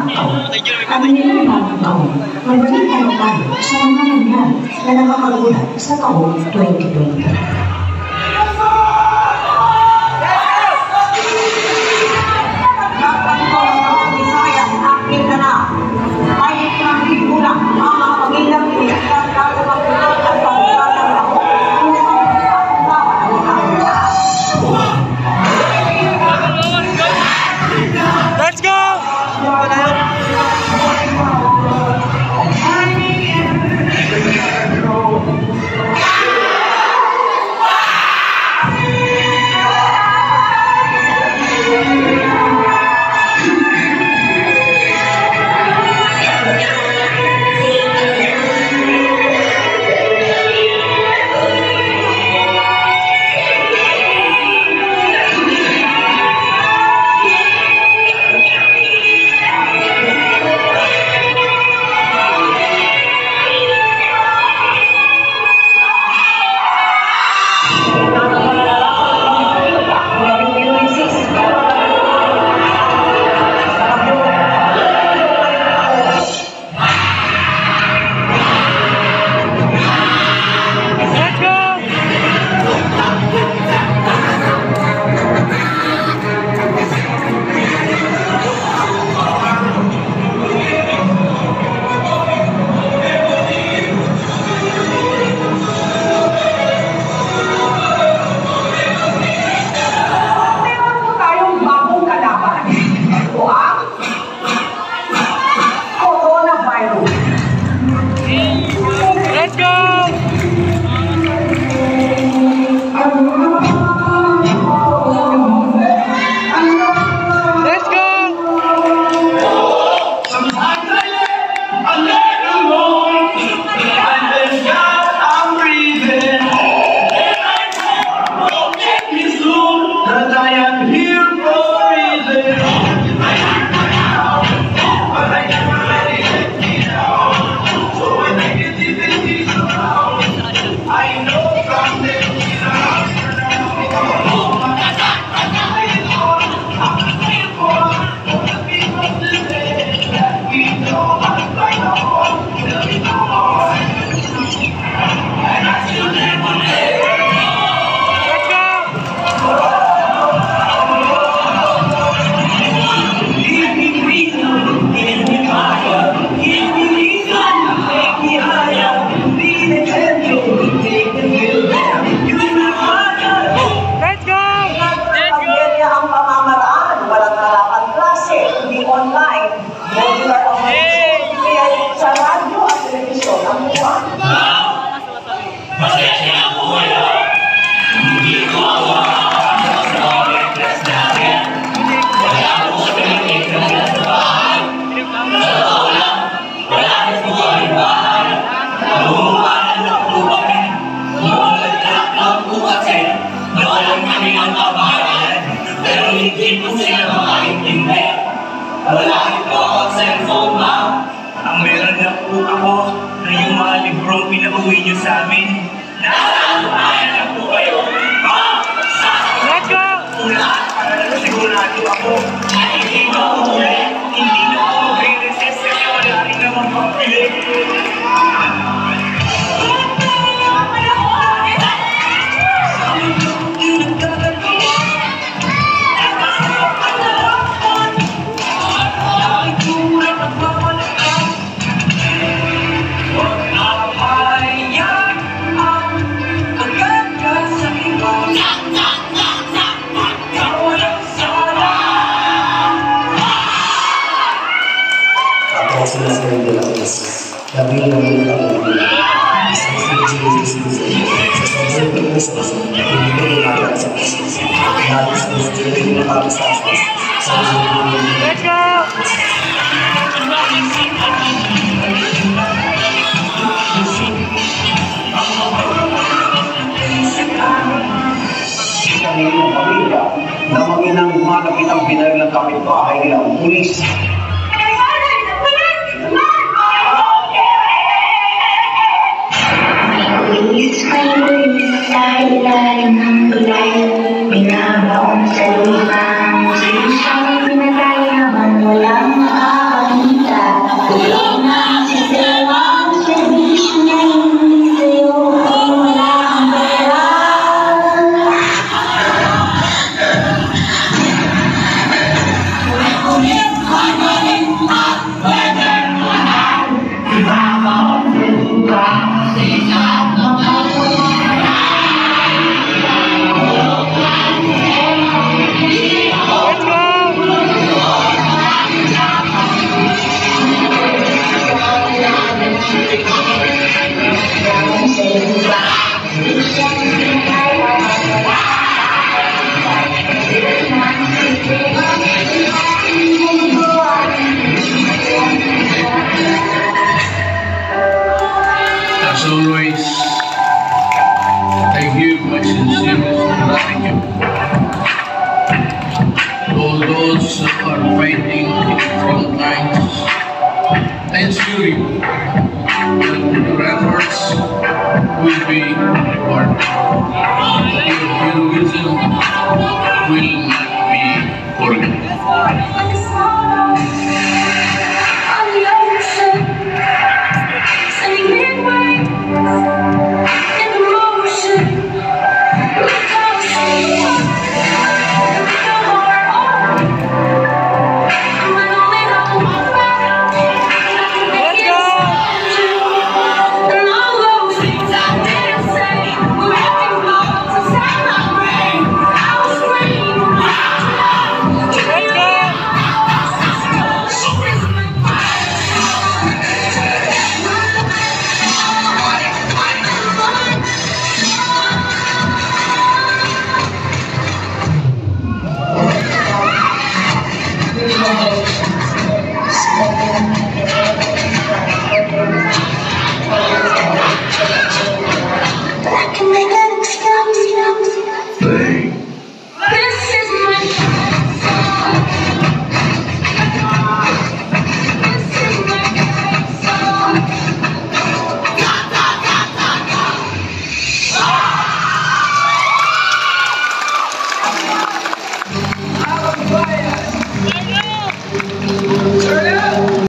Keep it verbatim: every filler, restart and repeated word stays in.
taon. Kami nila bagong taon, magbalik tayo tayo sa mga nangyari na nakakagulat sa taong twenty twenty. Let's go! Wala ito ako sa cellphone, ma'am. Ang meron na po ako na yung mga librong pinauwi niyo sa amin. Nasaan na po kayo? Ma'am! Let's go! Lahat para na sigurado ako na hindi na umuwi, hindi na ako re-recess kasi wala rin naman pagpili. Sinasabi nila ko is labi lang yung kapatid. Isang sinasabi sa sobrang pag-usos, hindi ko nilagay sa usos. Lalo sa usos, hindi ko nilagay sa usos. Let's go! Kami ng pamilya na manginang malapit ang pinag ng kapitbahay nilang pulis.